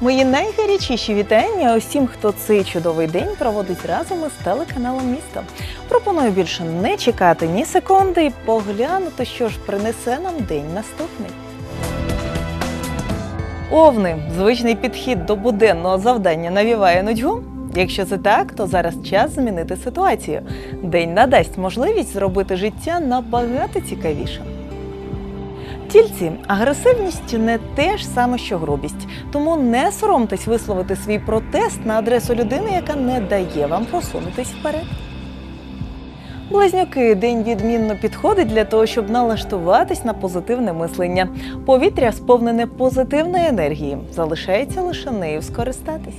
Мої найгарячіші вітання усім, хто цей чудовий день проводить разом із телеканалом «Місто». Пропоную більше не чекати ні секунди і поглянути, що ж принесе нам день наступний. Овни. Звичний підхід до буденного завдання навіває нудьгу? Якщо це так, то зараз час змінити ситуацію. День надасть можливість зробити життя набагато цікавішим. Тільці, агресивність не те ж саме, що грубість. Тому не соромтесь висловити свій протест на адресу людини, яка не дає вам просунутись вперед. Близнюки, день відмінно підходить для того, щоб налаштуватись на позитивне мислення. Повітря сповнене позитивної енергії. Залишається лише нею скористатись.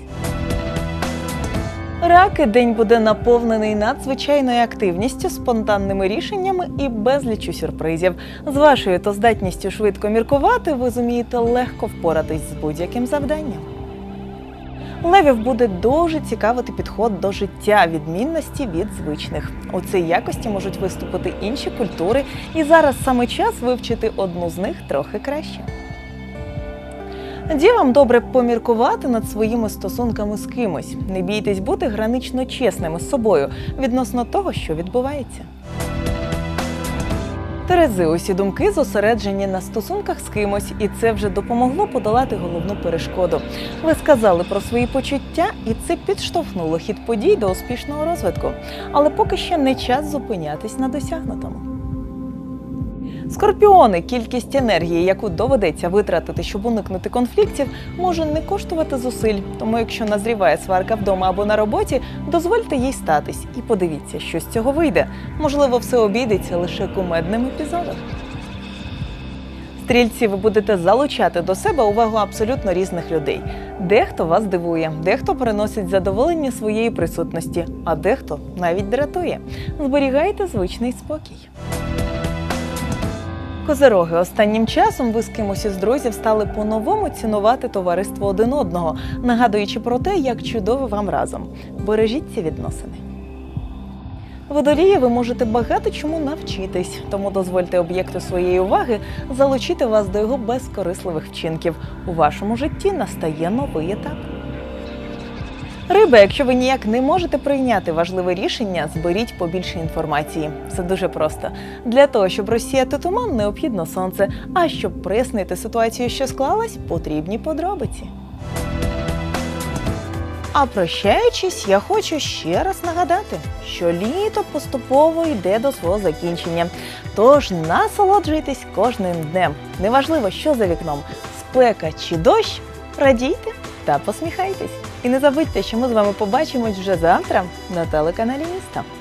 Раки, день буде наповнений надзвичайною активністю, спонтанними рішеннями і безліччю сюрпризів. З вашою то здатністю швидко міркувати, ви зумієте легко впоратись з будь-яким завданням. Левів буде дуже цікавити підход до життя, відмінності від звичних. У цій якості можуть виступити інші культури, і зараз саме час вивчити одну з них трохи краще. Дівам добре поміркувати над своїми стосунками з кимось. Не бійтесь бути гранично чесними з собою відносно того, що відбувається. Терези, усі думки зосереджені на стосунках з кимось, і це вже допомогло подолати головну перешкоду. Ви сказали про свої почуття, і це підштовхнуло хід подій до успішного розвитку. Але поки ще не час зупинятись на досягнутому. Скорпіони, кількість енергії, яку доведеться витратити, щоб уникнути конфліктів, може не коштувати зусиль. Тому якщо назріває сварка вдома або на роботі, дозвольте їй статись і подивіться, що з цього вийде. Можливо, все обійдеться лише кумедним епізодом. Стрільці, ви будете залучати до себе увагу абсолютно різних людей. Дехто вас дивує, дехто приносить задоволення своєї присутності, а дехто навіть дратує. Зберігайте звичний спокій. Козироги, останнім часом ви з кимось із друзів стали по-новому цінувати товариство один одного, нагадуючи про те, як чудово вам разом. Бережіть ці відносини. Водолії, ви можете багато чому навчитись, тому дозвольте об'єкту своєї уваги залучити вас до його безкорисливих вчинків. У вашому житті настає новий етап. Риби, якщо ви ніяк не можете прийняти важливе рішення, зберіть побільше інформації. Все дуже просто. Для того, щоб розсіяти туман, необхідно сонце, а щоб прояснити ситуацію, що склалась, потрібні подробиці. А прощаючись, я хочу ще раз нагадати, що літо поступово йде до свого закінчення. Тож насолоджуйтесь кожним днем. Неважливо, що за вікном – спека чи дощ, радійте та посміхайтесь. І не забудьте, що ми з вами побачимось вже завтра на телеканалі «Місто».